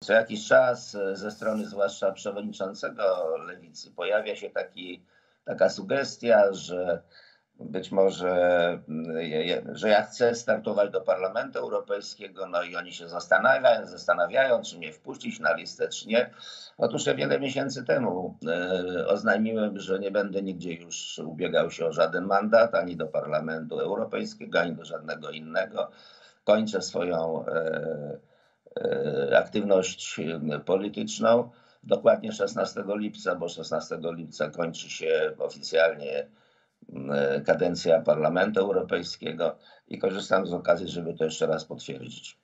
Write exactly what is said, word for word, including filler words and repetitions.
Co jakiś czas ze strony zwłaszcza przewodniczącego Lewicy pojawia się taki, taka sugestia, że być może, że ja chcę startować do Parlamentu Europejskiego, no i oni się zastanawiają, zastanawiają, czy mnie wpuścić na listę, czy nie. Otóż ja wiele miesięcy temu e, oznajmiłem, że nie będę nigdzie już ubiegał się o żaden mandat, ani do Parlamentu Europejskiego, ani do żadnego innego. Kończę swoją e, e, aktywność polityczną dokładnie szesnastego lipca, bo szesnastego lipca kończy się oficjalnie kadencja Parlamentu Europejskiego i korzystam z okazji, żeby to jeszcze raz potwierdzić.